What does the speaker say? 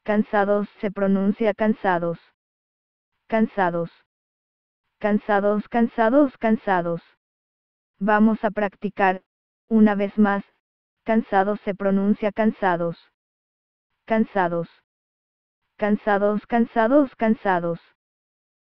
Cansados se pronuncia cansados. Cansados. Cansados, cansados, cansados. Vamos a practicar, una vez más. Cansados se pronuncia cansados. Cansados. Cansados, cansados, cansados.